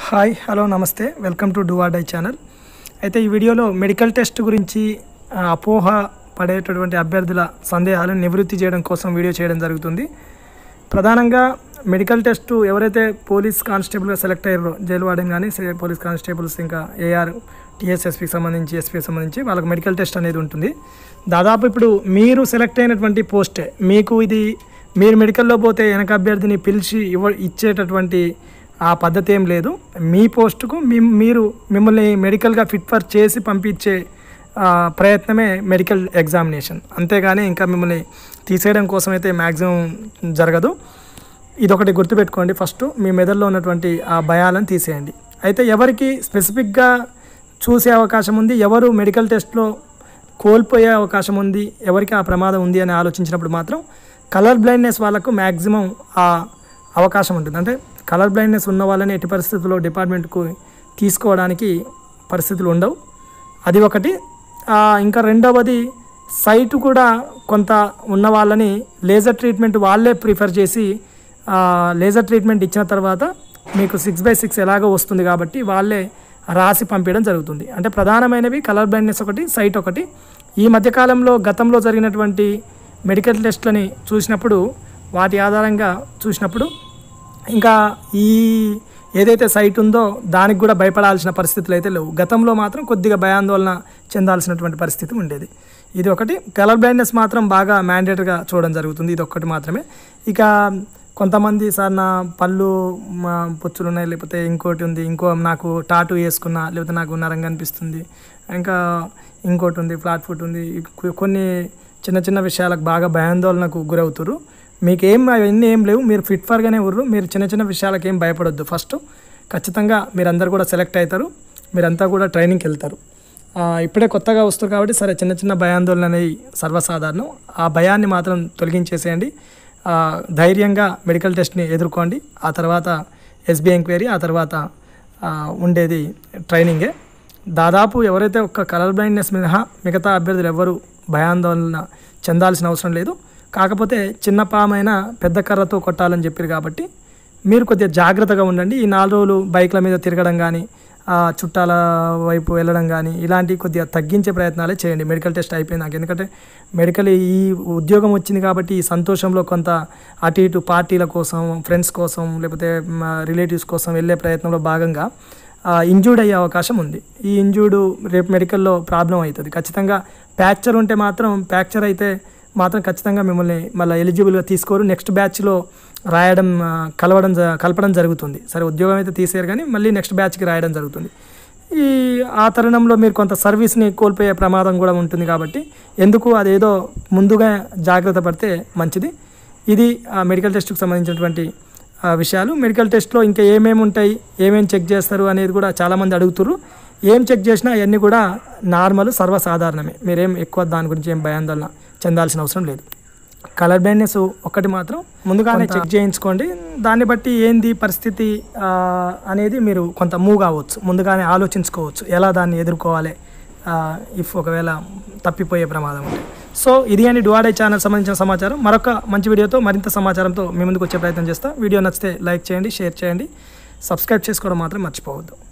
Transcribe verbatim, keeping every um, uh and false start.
Hi hello నమస్తే welcome to do or die channel. అయితే ఈ వీడియోలో మెడికల్ టెస్ట్ గురించి అపోహ పడేటటువంటి అభ్యర్థుల సందేహాలను నివృత్తి చేయడం కోసం వీడియో చేయడం జరుగుతుంది. ప్రధానంగా మెడికల్ టెస్ట్ ఎవరైతే పోలీస్ కానిస్టేబుల్గా సెలెక్ట్ అయ్యారో, జైలు వార్డెన్ కానీ పోలీస్ కానిస్టేబుల్స్ ఇంకా ఏఆర్ టీఎస్ఎస్పీకి సంబంధించి ఎస్పీకి సంబంధించి వాళ్ళకి మెడికల్ టెస్ట్ అనేది ఉంటుంది. దాదాపు ఇప్పుడు మీరు సెలెక్ట్ అయినటువంటి పోస్టే మీకు ఇది మీరు మెడికల్లో పోతే వెనక అభ్యర్థిని పిలిచి ఇవ్వ ఇచ్చేటటువంటి ఆ పద్ధతి ఏం లేదు. మీ పోస్టుకు మీ మీరు మిమ్మల్ని మెడికల్గా ఫిట్ ఫర్ చేసి పంపించే ప్రయత్నమే మెడికల్ ఎగ్జామినేషన్, అంతేగాని ఇంకా మిమ్మల్ని తీసేయడం కోసం అయితే మ్యాక్సిమం జరగదు. ఇదొకటి గుర్తుపెట్టుకోండి. ఫస్ట్ మీ మెదడులో ఉన్నటువంటి ఆ భయాలను తీసేయండి. అయితే ఎవరికి స్పెసిఫిక్గా చూసే అవకాశం ఉంది, ఎవరు మెడికల్ టెస్ట్లో కోల్పోయే అవకాశం ఉంది, ఎవరికి ఆ ప్రమాదం ఉంది అని ఆలోచించినప్పుడు మాత్రం కలర్ బ్లైండ్నెస్ వాళ్ళకు మ్యాక్సిమం ఆ అవకాశం ఉంటుంది. అంటే కలర్ బ్లైండ్నెస్ ఉన్న వాళ్ళని ఎట్టి పరిస్థితుల్లో డిపార్ట్మెంట్కు తీసుకోవడానికి పరిస్థితులు ఉండవు. అది ఒకటి. ఇంకా రెండవది, సైట్ కూడా కొంత ఉన్న వాళ్ళని లేజర్ ట్రీట్మెంట్ వాళ్ళే ప్రిఫర్ చేసి లేజర్ ట్రీట్మెంట్ ఇచ్చిన తర్వాత మీకు సిక్స్ బై సిక్స్ ఎలాగో వస్తుంది కాబట్టి వాళ్ళే రాసి పంపించడం జరుగుతుంది. అంటే ప్రధానమైనవి కలర్ బ్లైండ్నెస్ ఒకటి, సైట్ ఒకటి. ఈ మధ్యకాలంలో గతంలో జరిగినటువంటి మెడికల్ టెస్ట్లని చూసినప్పుడు, వాటి ఆధారంగా చూసినప్పుడు ఇంకా ఈ ఏదైతే సైట్ ఉందో దానికి కూడా భయపడాల్సిన పరిస్థితులు అయితే లేవు. గతంలో మాత్రం కొద్దిగా భయాందోళన చెందాల్సినటువంటి పరిస్థితి ఉండేది. ఇది ఒకటి. కలర్ బ్లైండ్నెస్ మాత్రం బాగా మ్యాండేటరీగా చూడడం జరుగుతుంది. ఇది ఒక్కటి మాత్రమే. ఇక కొంతమంది సార్ నా పళ్ళు పుచ్చులు ఉన్నాయి, లేకపోతే ఇంకోటి ఉంది, ఇంకో నాకు టాటూ వేసుకున్నా, లేకపోతే నాకు నరంగా అనిపిస్తుంది, ఇంకా ఇంకోటి ఉంది, ఫ్లాట్ ఫుట్ ఉంది, కొన్ని చిన్న చిన్న విషయాలకు బాగా భయాందోళనకు గురవుతారు. మీకు ఏం అవన్నీ ఏం లేవు, మీరు ఫిట్ ఫర్గానే ఉర్రు. మీరు చిన్న చిన్న విషయాలకు ఏం భయపడొద్దు. ఫస్ట్ ఖచ్చితంగా మీరందరూ కూడా సెలెక్ట్ అవుతారు, మీరంతా కూడా ట్రైనింగ్కి వెళ్తారు. ఇప్పుడే కొత్తగా వస్తారు కాబట్టి సరే చిన్న చిన్న భయాందోళన అనేవి సర్వసాధారణం. ఆ భయాన్ని మాత్రం తొలగించేసేయండి. ధైర్యంగా మెడికల్ టెస్ట్ని ఎదుర్కోండి. ఆ తర్వాత ఎస్బీ ఎంక్వైరీ, ఆ తర్వాత ఉండేది ట్రైనింగే. దాదాపు ఎవరైతే ఒక్క కలర్ బ్లైండ్నెస్ మినహా మిగతా అభ్యర్థులు ఎవ్వరూ భయాందోళన చెందాల్సిన అవసరం లేదు. కాకపోతే చిన్న పామైనా పెద్ద కర్రతో కొట్టాలని చెప్పారు కాబట్టి మీరు కొద్దిగా జాగ్రత్తగా ఉండండి. ఈ నాలుగు రోజులు బైక్ల మీద తిరగడం కానీ, చుట్టాల వైపు వెళ్ళడం కానీ ఇలాంటివి కొద్దిగా తగ్గించే ప్రయత్నాలే చేయండి మెడికల్ టెస్ట్ అయిపోయినాక. ఎందుకంటే మెడికల్ ఈ ఉద్యోగం వచ్చింది కాబట్టి ఈ సంతోషంలో కొంత అటు ఇటు పార్టీల కోసం, ఫ్రెండ్స్ కోసం, లేకపోతే రిలేటివ్స్ కోసం వెళ్ళే ప్రయత్నంలో భాగంగా ఇంజూర్డ్ అయ్యే అవకాశం ఉంది. ఈ ఇంజూర్డ్ రేపు మెడికల్లో ప్రాబ్లం అవుతుంది. ఖచ్చితంగా ఫ్రాక్చర్ ఉంటే మాత్రం ఫ్రాక్చర్ అయితే మాత్రం ఖచ్చితంగా మిమ్మల్ని మళ్ళీ ఎలిజిబుల్గా తీసుకోరు. నెక్స్ట్ బ్యాచ్లో రాయడం కలవడం కలపడం జరుగుతుంది. సరే ఉద్యోగం అయితే తీసేయరు కానీ మళ్ళీ నెక్స్ట్ బ్యాచ్కి రాయడం జరుగుతుంది. ఈ ఆ తరుణంలో మీరు కొంత సర్వీస్ని కోల్పోయే ప్రమాదం కూడా ఉంటుంది కాబట్టి ఎందుకు అదేదో ముందుగా జాగ్రత్త పడితే మంచిది. ఇది మెడికల్ టెస్ట్కి సంబంధించినటువంటి విషయాలు. మెడికల్ టెస్ట్లో ఇంకా ఏమేమి ఉంటాయి, ఏమేమి చెక్ చేస్తారు అనేది కూడా చాలామంది అడుగుతున్నారు. ఏం చెక్ చేసినా అవన్నీ కూడా నార్మల్, సర్వసాధారణమే. మీరేం ఎక్కువ దాని గురించి ఏం భయాందోళన చెందాల్సిన అవసరం లేదు. కలర్ బ్లైండ్నెస్ ఒక్కటి మాత్రం ముందుగానే చెక్ చేయించుకోండి. దాన్ని బట్టి ఏంది పరిస్థితి అనేది మీరు కొంత మూవ్ కావచ్చు, ముందుగానే ఆలోచించుకోవచ్చు ఎలా దాన్ని ఎదుర్కోవాలి ఇఫ్ ఒకవేళ తప్పిపోయే ప్రమాదం ఉంది. సో ఇది అని డూ ఆర్ డై ఛానల్ సంబంధించిన సమాచారం. మరొక మంచి వీడియోతో మరింత సమాచారంతో మీ ముందుకు వచ్చే ప్రయత్నం చేస్తా. వీడియో నచ్చితే లైక్ చేయండి, షేర్ చేయండి, సబ్స్క్రైబ్ చేసుకోవడం మాత్రం మర్చిపోవద్దు.